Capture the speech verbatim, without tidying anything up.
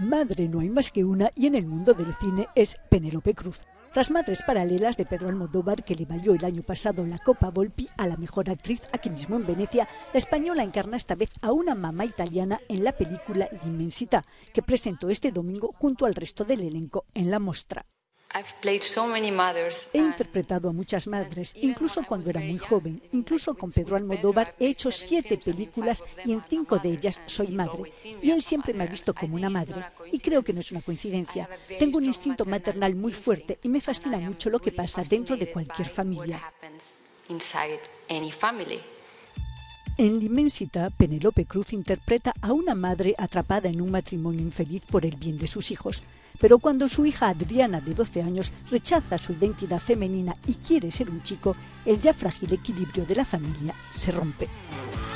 Madre no hay más que una y en el mundo del cine es Penélope Cruz. Tras Madres Paralelas de Pedro Almodóvar, que le valió el año pasado la Copa Volpi a la mejor actriz aquí mismo en Venecia, la española encarna esta vez a una mamá italiana en la película L'Immensità, que presentó este domingo junto al resto del elenco en la Mostra. He interpretado a muchas madres, incluso cuando era muy joven. Incluso con Pedro Almodóvar he hecho siete películas y en cinco de ellas soy madre. Y él siempre me ha visto como una madre. Y creo que no es una coincidencia. Tengo un instinto maternal muy fuerte y me fascina mucho lo que pasa dentro de cualquier familia. En L'Immensità, Penélope Cruz interpreta a una madre atrapada en un matrimonio infeliz por el bien de sus hijos. Pero cuando su hija Adriana, de doce años, rechaza su identidad femenina y quiere ser un chico, el ya frágil equilibrio de la familia se rompe.